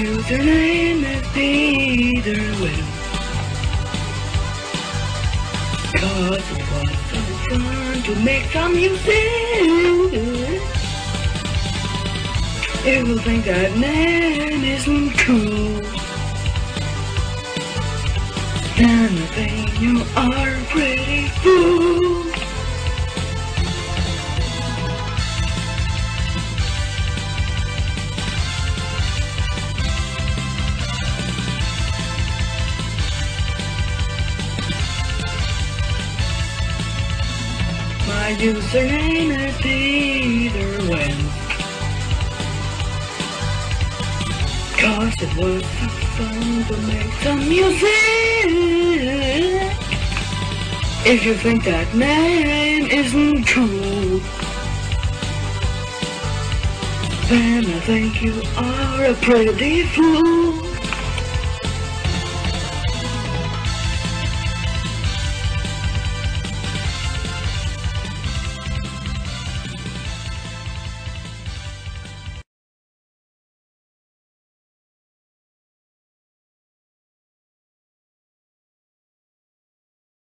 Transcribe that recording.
username is Peter Will. 'Cause it was so fun to make some music. If you think that name isn't cool, then I think you are a pretty fool. My username is Peter Wentz. 'Cause it was so fun to make some music. If you think that name isn't cool, then I think you are a pretty fool.